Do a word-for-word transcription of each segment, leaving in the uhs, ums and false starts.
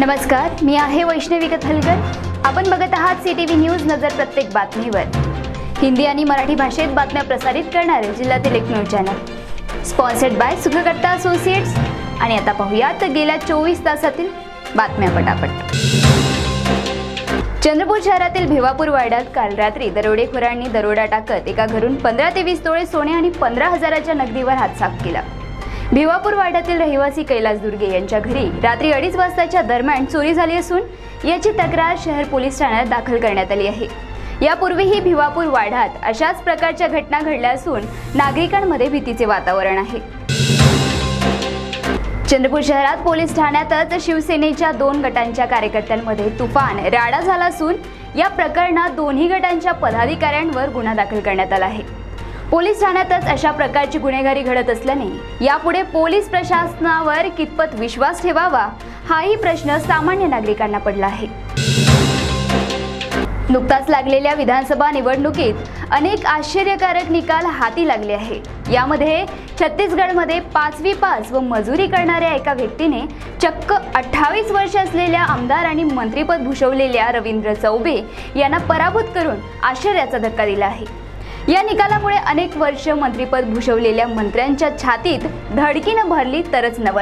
नमस्कार, मी आहे वैष्णवी कथलकर। आपण बघत आहात सीटीव्ही न्यूज नजर प्रत्येक बातमीवर। हिंदी आणि मराठी भाषेत बातम्या प्रसारित करणारे जिल्ह्यातील एकमेव channel, sponsored by Sukhkarta associates. आणि आता पाहूयात गेल्या चोवीस तासातील बातम्या पटापट। चंद्रपूर शहरातील भिवापूर वाड्यात काल रात्री दरोडेखोरांनी दरोडा टाकत एका घरून पंधरा ते वीस तोळे सोने आणि पंधरा हजाराच्या नगदीवर हात साफ केला। भिवापूर वाड्यातील रहिवासी कैलास दुर्गे यांच्या घरी रात्री अडीच वाजताच्या दरम्यान चोरी झाली असून याची तक्रार शहर पोलीस ठाण्यात दाखल करण्यात आली आहे। यापूर्वीही भिवापूर वाड्यात अशाच प्रकारच्या घटना घडल्या असून नागरिकांमध्ये भीतीचे वातावरण आहे। चंद्रपूर शहरात पोलीस ठाण्यातच शिवसेनेच्या दोन गटांच्या कार्यकर्त्यांमध्ये तुफान राडा झाला असून या प्रकरणात दोन्ही गटांच्या पदाधिकाऱ्यांवर गुन्हा दाखल करण्यात आला आहे। पोलीस ठाण्यातच अशा प्रकारची गुन्हेगारी घडत असल्याने यापुढे पोलीस प्रशासनावर कितपत विश्वास ठेवावा हाही प्रश्न सामान्य नागरिकांना पडला आहे। नुकताच लागलेल्या विधानसभा निवडणुकीत अनेक आश्चर्यकारक निकाल हाती लागले आहे। यामध्ये छत्तीसगडमध्ये पाचवी पास व मजुरी करणाऱ्या एका व्यक्तीने चक्क अठ्ठावीस वर्ष असलेल्या आमदार आणि मंत्रीपद भूषवलेल्या रवींद्र चौबे यांना पराभूत करून आश्चर्याचा धक्का दिला आहे। या निकालामुळे अनेक वर्ष मंत्रीपद भूषवलेल्या मंत्र्यांच्या छातीत धडकीनं भरली तरच नवल।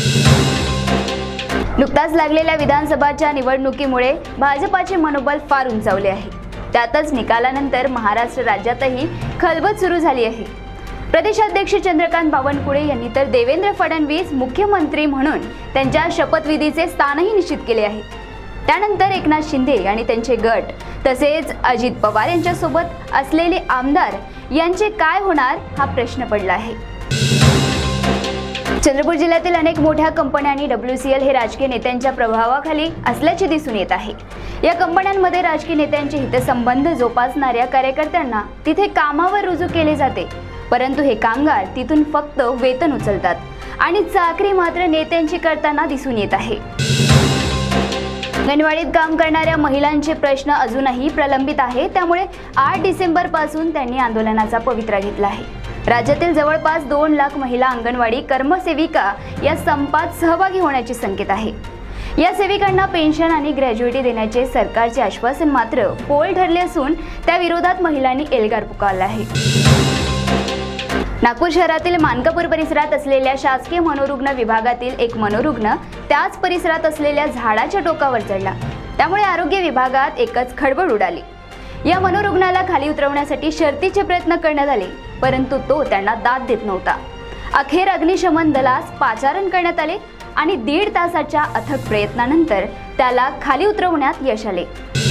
नुकताच लागलेल्या विधानसभाच्या निवडणुकीमुळे भाजपाचे मनोबल फार उंचावले आहे। त्यातच निकालानंतर महाराष्ट्र राज्यातही खलबत सुरू झाली आहे। प्रदेशाध्यक्ष चंद्रकांत बावनकुळे यांनी तर देवेंद्र फडणवीस मुख्यमंत्री म्हणून त्यांच्या शपथविधीचे स्थानही निश्चित केले आहे। त्यानंतर एकनाथ शिंदे आणि त्यांचे गट तसेच अजित पवार यांच्यासोबत असलेले आमदार यांचे काय होणार हा प्रश्न पडला आहे। चंद्रपूर जिल्ह्यातील अनेक मोठ्या कंपन्या आणि डब्ल्यूसीएल हे राजकीय नेत्यांच्या प्रभावाखाली असल्याचे दिसून येत आहे। या कंपन्यांमध्ये राजकीय नेत्यांचे हितसंबंध जोपासणाऱ्या कार्यकर्त्यांना तिथे कामावर रुजू केले जाते, परंतु हे कामगार तिथून फक्त वेतन उचलतात आणि चाकरी मात्र नेत्यांची करताना दिसून येत आहे। अंगणवाडीत काम करणाऱ्या महिलांचे प्रश्न अजूनही प्रलंबित आहे, त्यामुळे आठ डिसेंबर पासून त्यांनी आंदोलनाचा पवित्रा घेतला आहे। राज्यातील जवळपास दोन लाख महिला अंगणवाडी कर्मसेविका या संपात सहभागी होण्याचे संकेत आहे। या सेविकांना पेन्शन आणि ग्रॅज्युइटी देण्याचे सरकारचे आश्वासन मात्र पोल ठरले असून त्या विरोधात महिलांनी एल्गार पुकारला आहे। नागपूर शहरातील मानकापूर परिसरात असलेल्या शासकीय मनोरुग्ण विभागातील एक मनोरुग्ण त्याच परिसरात असलेल्या झाडाच्या टोकावर चढला, त्यामुळे आरोग्य विभागात एकच खळबळ उडाली। या मनोरुग्णाला खाली उतरवण्यासाठी शर्तीचे प्रयत्न करण्यात आले, परंतु तो त्यांना दाद देत नव्हता। अखेर अग्निशमन दलास पाचारण करण्यात आले आणि दीड तासाच्या अथक प्रयत्नानंतर त्याला खाली उतरवण्यात यश आले।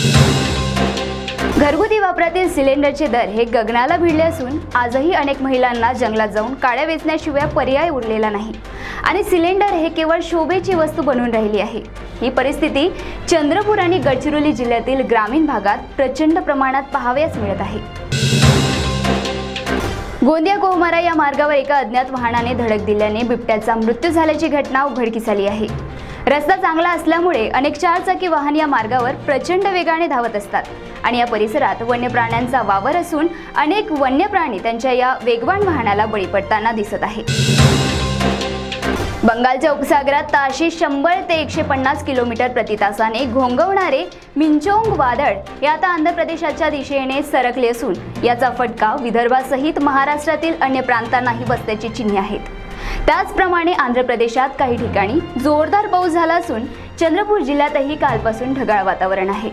घरगुती वापरातील सिलेंडरचे दर हे गगनाला भिडले असून आजही अनेक महिलांना जंगलात जाऊन काड्या वेचण्याशिवाय पर्याय उरलेला नाही आणि सिलेंडर हे केवळ शोभेची वस्तू बनून राहिली आहे। ही परिस्थिती चंद्रपूर आणि गडचिरोली जिल्ह्यातील ग्रामीण भागात प्रचंड प्रमाणात पाहावयास मिळत आहे। गोंदिया कोहमारा या मार्गावर एका अज्ञात वाहनाने धडक दिल्याने बिबट्याचा मृत्यू झाल्याची घटना उघडकीस आली आहे। रस्ता चांगला असल्यामुळे अनेक चारचाकी वाहन या मार्गावर प्रचंड वेगाने धावत असतात आणि या परिसरात वन्य प्राण्यांचा वावर असून अनेक वन्य प्राणी त्यांच्या या वेगवान वाहनाला बळी पडताना दिसत आहे। बंगालच्या उपसागरात ताशी शंभर ते एकशे पन्नास किलोमीटर प्रति तासाने घोंघवणारे मिंचोंग वादळ हे आता आंध्र प्रदेशाच्या दिशेने सरकले असून याचा फटका विदर्भासहित महाराष्ट्रातील अन्य प्रांतांनाही बसण्याची चिन्हे आहेत। त्याचप्रमाणे आंध्र प्रदेशात काही ठिकाणी जोरदार पाऊस झाला असून चंद्रपूर जिल्ह्यातही कालपासून ढगाळ वातावरण आहे।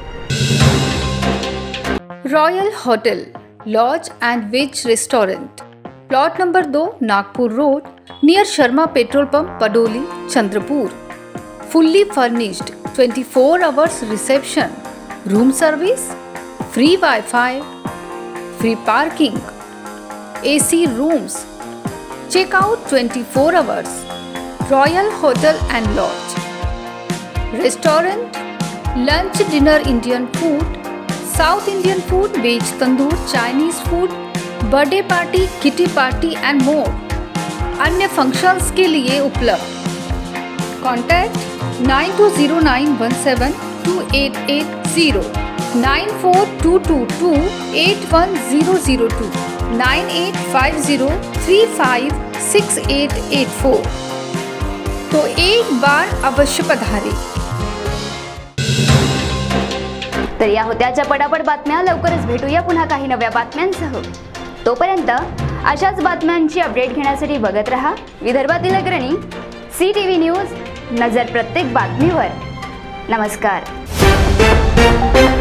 Royal hotel lodge and veg restaurant, plot number दो, Nagpur road, near Sharma petrol pump, Padoli, Chandrapur. Fully furnished, twenty four hours reception, room service, free wifi, free parking, AC rooms, checkout twenty four hours. Royal hotel and lodge, restaurant, lunch dinner Indian food, south Indian food, veg tandoor, Chinese food, birthday party, kitty party and more. अन्य functions के लिए उपलब्ध। Contact nine two Ziro nine one seven two eight eight zero, nine four two two two eight one zero zero two, nine eight five zero three five six eight eight four. तो एक बार अवश्य पधारें। तर या होत्याच्या पटापट बातम्या. लवकरच भेटूया पुन्हा काही नव्या बातम्यांसह. तोपर्यंत अशाच बातम्यांची अपडेट घेण्यासाठी बघत रहा विदर्भातील अग्रणी सी टी व्ही न्यूज. नजर प्रत्येक बातमीवर. नमस्कार.